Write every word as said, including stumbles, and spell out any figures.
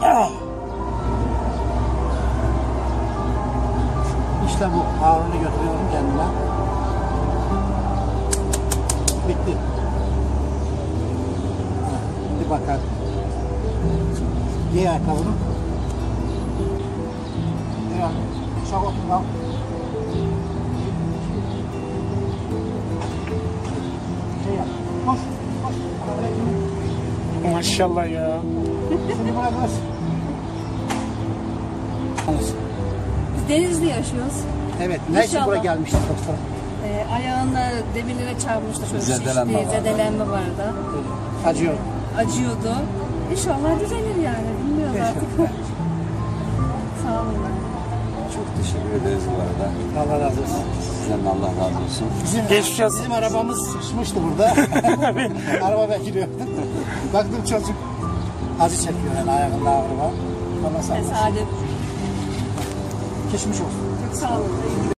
İşte bu. Ağırını götürüyorum kendime. Bitti. Bir bakar. Giy ayakkabını. Evet. Çok otur lan. Şey yap. Koş. Koş. Arabaya girin. Maşallah ya. Şimdi buna koş. Biz Denizli'de yaşıyoruz. Evet. Ne için İnşallah. buraya gelmiştik dostlar? Ee, ayağında demirlere çarpmıştı. Şöyle Zedelenme şişti, vardı. zedelenme vardı. Acıyor. Acıyordu. İnşallah düzelir yani. Bilmiyoruz artık. Sağ olun. Çok teşekkür ederiz bu arada. Allah razı olsun. Sizden de Allah razı olsun. Bizim, Geçmiş olsun. bizim arabamız sıkışmıştı burada. Araba bekliyor. Baktım çocuk acı çekiyor yani ayağında ağrı var. Allah sağ olsun. Tesadüf. Geçmiş olsun. Çok sağ olun.